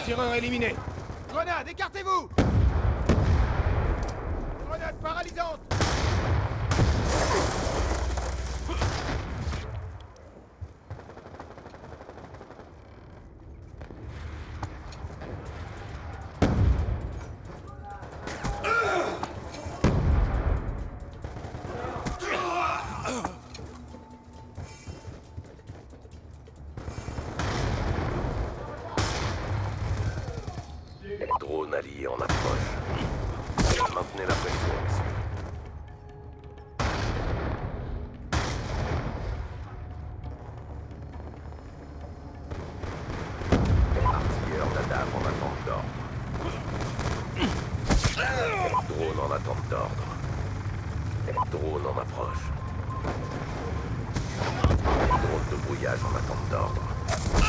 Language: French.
tireur éliminé. Grenade, écartez-vous! Grenade paralysante! Drone allié en approche. Maintenez la pression, messieurs. Artilleur d'ADAM en attente d'ordre. Drone en attente d'ordre. Drone en approche. Drone de brouillage en attente d'ordre.